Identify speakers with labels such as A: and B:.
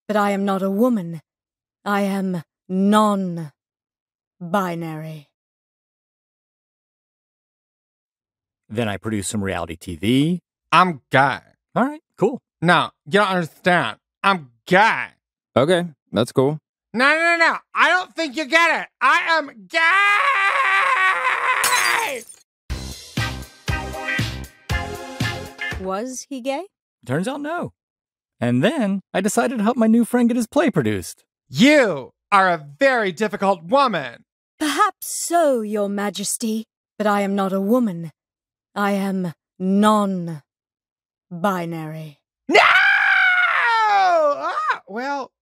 A: but I am not a woman. I am non-binary.
B: Then I produce some reality TV.
C: I'm gay.
B: All right, cool.
C: No, you don't understand. I'm gay.
D: Okay, that's cool.
C: No. I don't think you get it. I am gay!
A: Was he gay?
B: Turns out no. And then I decided to help my new friend get his play produced.
C: You are a very difficult woman.
A: Perhaps so, Your Majesty, but I am not a woman. I am non-binary.
C: No! Well,